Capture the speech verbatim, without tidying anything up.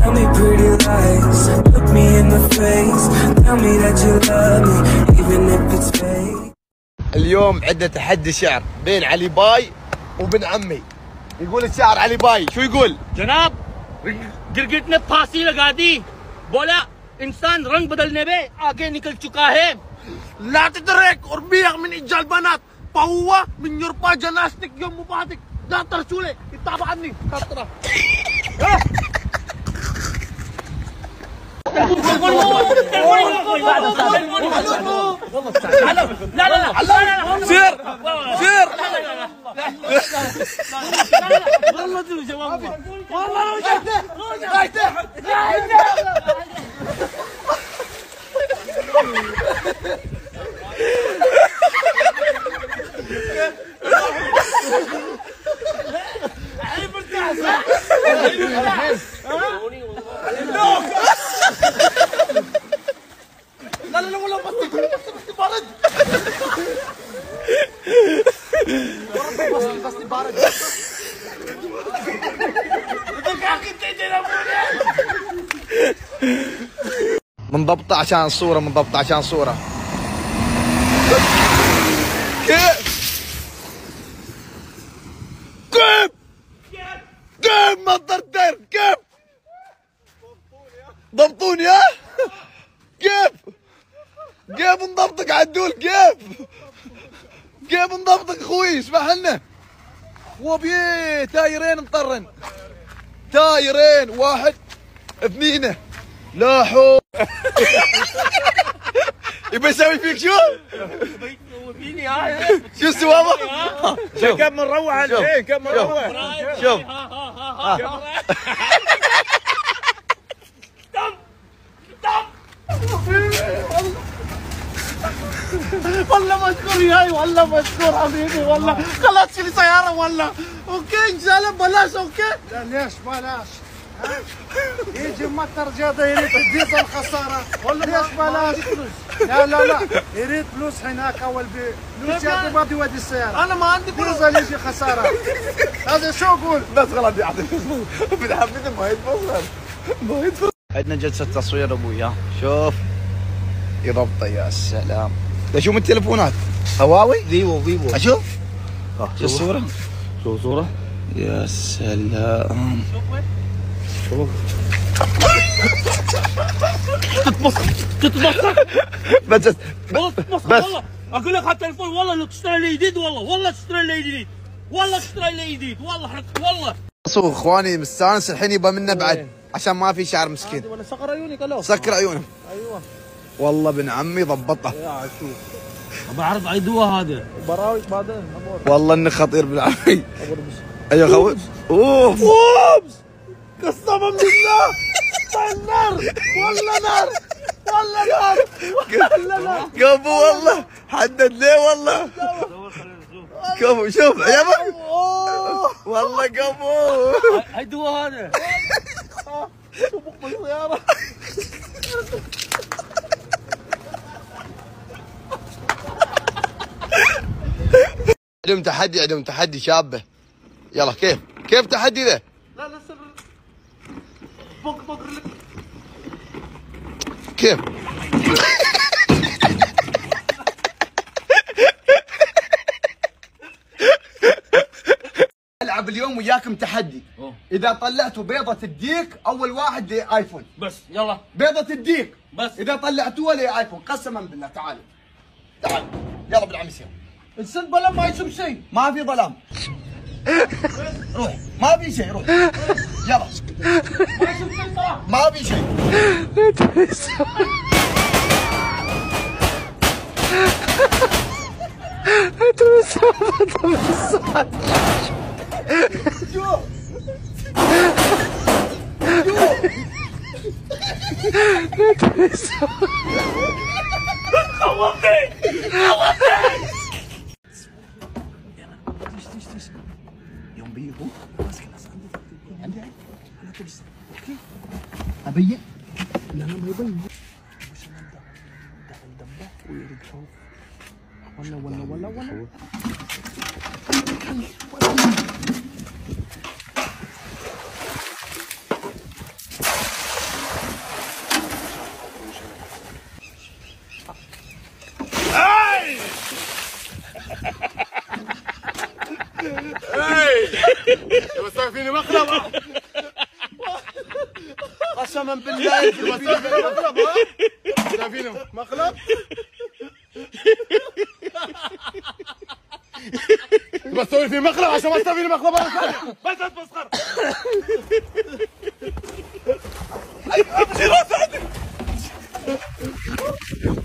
Tell me pretty lies, look me in the face, tell me that you love me even if it's fake. اليوم عندنا تحدي شعر بين علي باي وبن عمي. يقول الشاعر علي باي شو يقول؟ जनाब गिरगिट ने फांसी लगा दी, बोला इंसान रंग बदलने में आगे निकल चुका है. لا تدرك اربيع من الجلبانات قوة من يرفع جنازتك يوم مبادك. لا ترسولي يتابع عني خطرة. لا لا لا سير سير والله تدري جواب والله لا لا لا والله بس بس بارد. بس بس بارد. منضبطة عشان الصورة، منضبطة عشان الصورة. كيف؟ كيف؟ كيف ما تدردر؟ كيف؟ ضبطوني ها؟ كيف؟ كيف نضبطك عدول؟ كيف؟ كيف نضبطك اخوي؟ اسمح لنا. وبيه تايرين مطرن. تايرين واحد اثنين لا حول. يبي يسوي فيك شو؟ شو السوابه؟ شوف كم نروح الحين كم نروح. شوف والله مشكور ياي والله مشكور حبيبي والله. خلاص شيلي سيارة والله. اوكي ان شاء الله بلاش. اوكي لا ليش بلاش؟ يجي مطر جاده يريد الديزل خساره والله. ليش بلاش؟ لا لا لا يريد فلوس هناك اول فلوس جاده ما بدي يودي السياره. انا ما عندي ديزل يجي خساره. هذا شو اقول؟ بس غلط يا عبد بنحمد ما يتفصل ما يتفصل. عندنا جلسة تصوير ابوي ها. شوف يربطه يا سلام. شو من التليفونات؟ هواوي؟ فيفو فيفو. اشوف شو الصورة؟ شو صورة؟ يا سلام. شوف تتمسخ تتمسخ بس والله تتمسخ والله. اقول لك على التليفون والله لو تشتري لي جديد والله والله تشتري لي جديد والله تشتري لي جديد والله والله. شوفوا اخواني مستانس الحين يبى منا بعد عشان ما في شعر مسكين. ولا سكر عيوني قالوا. سكر عيونه. ايوه والله ابن عمي ضبطه. يا شوف بعرف عيدوها هذا براوي بعدين. والله انه خطير ابن عمي. ايوه خوي. اوف اوبس قسما بالله. نار والله نار والله نار والله نار. كفو والله حدد ليه والله. كفو شوف عجبك والله كفو. عيدوها هذا. شوف بقى السيارة. عندهم تحدي عندهم تحدي شابه. يلا كيف كيف تحدي ذا؟ لا لا سر بق بق لك كيف؟ العب اليوم وياكم تحدي. اذا طلعتوا بيضة الديك اول واحد لي ايفون. بس يلا بيضة الديك بس. اذا طلعتوها لي ايفون قسما بالله. تعالوا تعالوا يلا ابن عمي سير. السد بلا ما يشوف شيء. ما في ظلام. روح ما في شيء روح يلا. ما يشوف شيء صراحة. ما في شيء. شوف خوفتني خوفتني. يوم بيجوا ماسك الناس عندي عندي احكي ابين. لا لا ما يبين. وش نبدا دخل دبه ويريد شوف ولا ولا ولا ولا تبغى تسوي فيني مقلب؟ قسما بالله تبغى تسوي فيني مقلب؟ ها؟ تسوي فيني مقلب؟ تبغى تسوي فيني مقلب عشان ما تسوي فيني مقلب مرة ثانية؟ بس اتمسخر. ايوه